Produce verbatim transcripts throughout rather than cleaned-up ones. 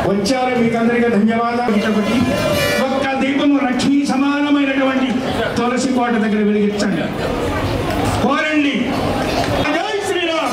వచ్చారు మీకందరికీ ధన్యవాదాలు. ఒక్క దీపము లక్ష్మీ సమానమైనటువంటి తులసి కోట దగ్గర వెలిగించండి, కోరండి. జై శ్రీరామ్.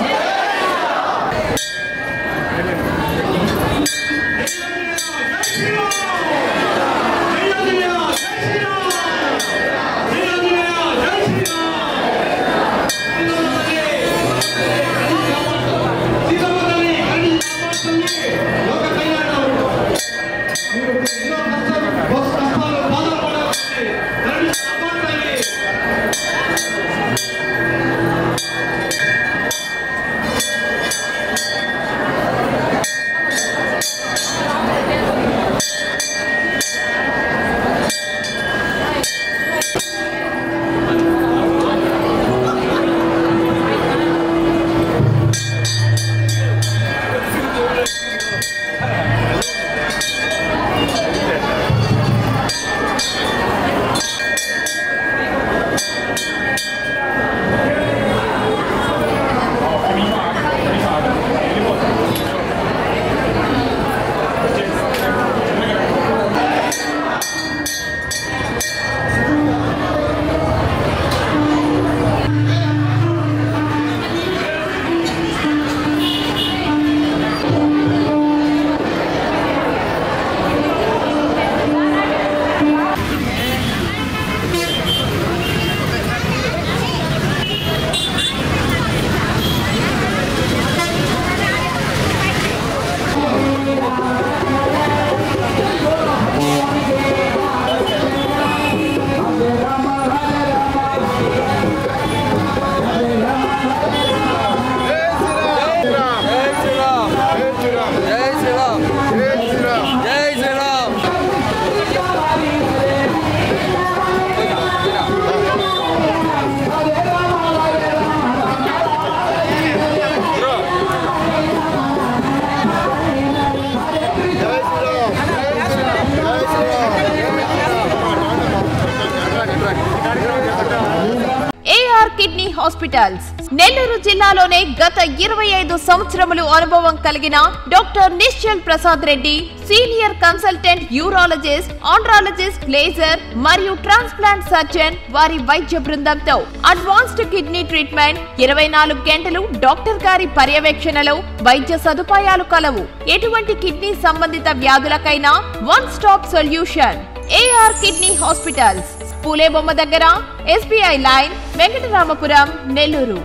కిడ్నీ హాస్పిటల్స్ నెల్లూరు జిల్లాలోనే గత ఇరవై ఐదు సంవత్సరములు అనుభవం కలిగిన doctor Nischal Prasad Reddy senior consultant urologist, andrologist, laser మరియు ట్రాన్స్ప్లాంట్ సర్జన్ వారి వైద్య బృందంతో అడ్వాన్స్డ్ కిడ్నీ ట్రీట్మెంట్ ఇరవై నాలుగు గంటలు డాక్టర్ గారి పర్యవేక్షణలో వైద్య సదుపాయాలు కలవు. ఎటువంటి కిడ్నీ సంబంధిత వ్యాధులకైనా one stop solution. AR kidney hospitals, Phule బొమ్మ దగ్గర, ఎస్బీఐ లైన్, వెంకటరామపురం, నెల్లూరు.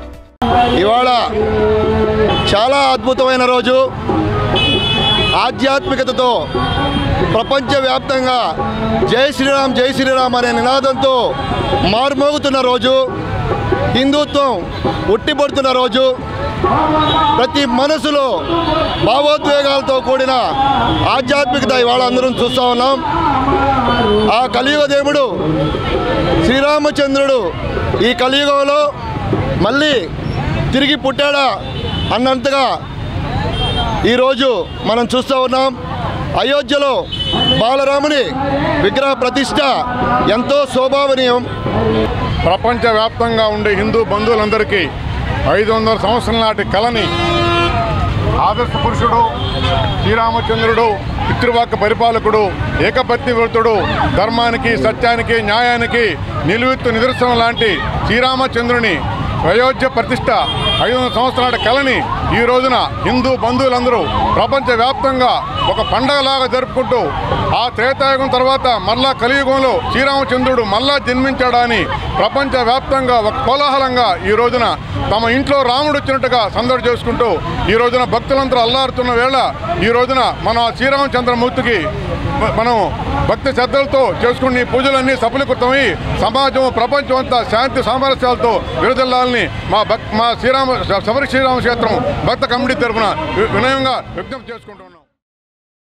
ఇవాళ చాలా అద్భుతమైన రోజు. ఆధ్యాత్మికతతో ప్రపంచవ్యాప్తంగా జై శ్రీరామ్ జై శ్రీరామ్ అనే నినాదంతో మారుమోగుతున్న రోజు. హిందుత్వం ఉట్టిపడుతున్న రోజు. ప్రతి మనసులో భావోద్వేగాలతో కూడిన ఆధ్యాత్మికత ఇవాళ అందరం చూస్తూ ఉన్నాం. ఆ కలియుగ దేవుడు శ్రీరామచంద్రుడు ఈ కలియుగంలో మళ్ళీ తిరిగి పుట్టాడా అన్నంతగా ఈరోజు మనం చూస్తూ ఉన్నాం. అయోధ్యలో బాలరాముని విగ్రహ ప్రతిష్ట ఎంతో శోభావనీయం. ప్రపంచవ్యాప్తంగా ఉండే హిందూ బంధువులందరికీ ఐదు వందల సంవత్సరాల నాటి కళని ఆదర్శ పురుషుడు శ్రీరామచంద్రుడు, పితృవాక్య పరిపాలకుడు, ఏకపత్ని వ్రతుడు, ధర్మానికి, సత్యానికి, న్యాయానికి నిలువెత్తు నిదర్శనం లాంటి శ్రీరామచంద్రుని అయోధ్య ప్రతిష్ట ఐదు వందల సంవత్సరాల కళని ఈ రోజున హిందూ బంధువులందరూ ప్రపంచవ్యాప్తంగా ఒక పండగలాగా జరుపుకుంటూ ఆ త్రేతాయుగం తర్వాత మళ్ళా కలియుగంలో శ్రీరామచంద్రుడు మళ్ళా జన్మించాడని ప్రపంచవ్యాప్తంగా ఒక కోలాహలంగా ఈ రోజున తమ ఇంట్లో రాముడు వచ్చినట్టుగా సందడి చేసుకుంటూ ఈ రోజున భక్తులందరూ అల్లారుతున్న వేళ ఈ రోజున మన శ్రీరామచంద్రమూర్తికి మనం భక్తి శ్రద్ధలతో చేసుకుని పూజలన్నీ సఫలీకృతమై సమాజం, ప్రపంచం అంతా శాంతి సామరస్యాలతో విరజిల్లాలని మా భక్ మా శ్రీరామ శబరి శ్రీరామ క్షేత్రం భక్త కమిటీ తరఫున వినయంగా విజ్ఞప్తి చేసుకుంటున్నాం.